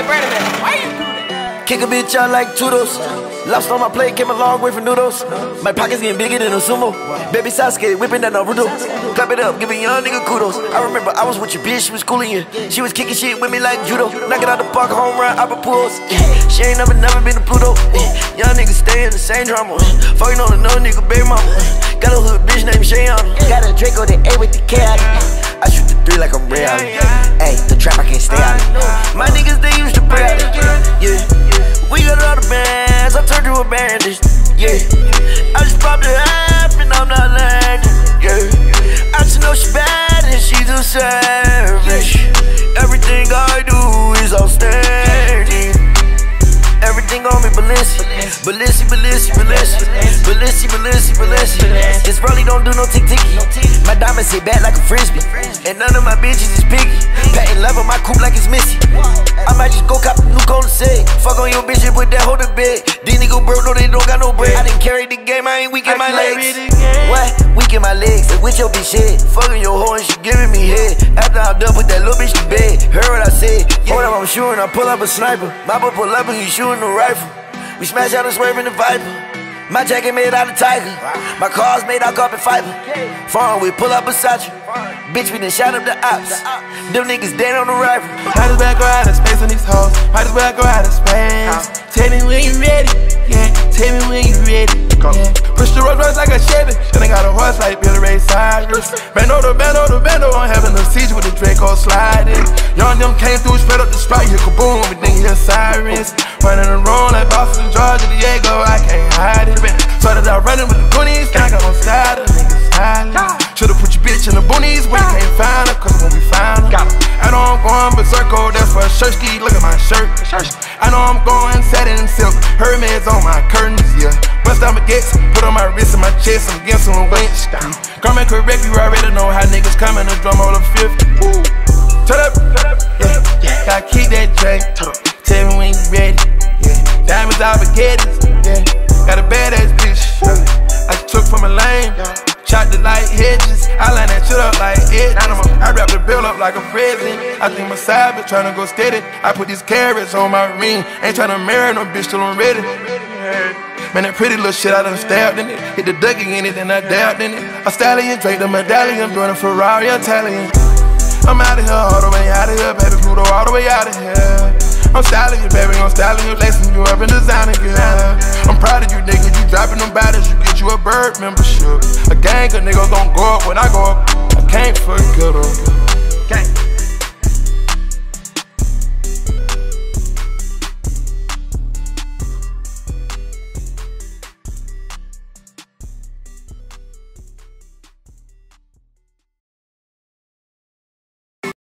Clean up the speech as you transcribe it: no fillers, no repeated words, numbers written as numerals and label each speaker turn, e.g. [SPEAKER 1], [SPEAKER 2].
[SPEAKER 1] Why you do that?
[SPEAKER 2] Kick a bitch out like Toodles. Lost on my plate, came a long way from noodles. My pockets getting bigger than a sumo. Baby Sasuke, whipping that Naruto. Clap it up, give a young nigga kudos. I remember I was with your bitch, she was cooling you. She was kicking shit with me like judo. Knock it out the park, home run, Opera pools. She ain't never been to Pluto. Young niggas stay in the same drama. Fucking on another nigga, baby mama. Got a hood bitch named Shayana. Got a Draco that A with the K out. I shoot the 3 like I'm Ray out. Ayy, the trap I can't stay out. My niggas, they used to pray out. Yeah, we got all the bands, I turned to a bandage. Yeah, I just popped the half and I'm not landing. Yeah, I just know she bad and she's a savage. Everything I do is outstanding. Everything on me, Balenci. This Rollie don't do no tick-ticky. My diamonds hit back like a frisbee. And none of my bitches is picky. Patting level my coupe like it's Missy. I might just go cop a new Golden State. Fuck on your bitch and put that hoe to bed. These niggas broke, no, they don't got no bread. I didn't carry the game, I ain't weak in my legs. What? Weak in my legs, like with your bitch head. Fucking your hoe and she giving me head. After I'm done, put that little bitch to bed. Heard what I said. Hold up, I'm shooting, I pull up a sniper. My boy pull up and he shooting a rifle. We smash out and swerve in the Viper. My jacket made out of tiger. My car's made out carbon fiber. Foreign, we pull up beside you. Bitch, we done shot up the ops. Them niggas dead on the rifle.
[SPEAKER 3] Might as well go out of space on these hoes. Might as well go out of space. Tell me when you ready. Yeah, tell me when you ready. Yeah. Push the Rolls Royce like a Chevy. And I got a horse like Billy Ray Cyrus. Bando, I'm having a siege with the Draco sliding. Young them came through, spread up the sprite, here kaboom, everything hear sirens. Running around like Boston, Georgia, Diego, I can't hide it. Started out running with the Goonies, I got on side, the niggas silent. Should've put your bitch in the boonies when you can't find her, cause when we find her. I know I'm going berserko, that's for a shirt ski, look at my shirt. I know I'm going satin silk, Hermes on my curtains, yeah. Bust down baguettes, put on my wrist and my chest, I'm against some winch. Garment correct, you already know how niggas coming to drum on the 50. Turn up, yeah. Gotta keep that drink. Tell me when you ready, yeah. Diamonds out baguettes, yeah. Got a badass bitch, I took from a lane. Chopped it like hedges, I line that shit up like edges. I wrap the bill up like a present. I think my side bitch tryna go steady. I put these carrots on my ring. Ain't tryna marry no bitch till I'm ready. Man, that pretty little shit, I done stabbed in it. Hit the Dougie in it, then I dabbed in it. A stallion, Drake the medallion, doing a Ferrari Italian. I'm out of here, all the way out of here, baby Pluto, all the way out of here. I'm styling you, baby, I'm styling you, lacing you up in designer, girl. I'm proud of you, nigga, you dropping them bodies, you get you a bird membership. A gang of niggas gon' go up when I go up, I can't forget them.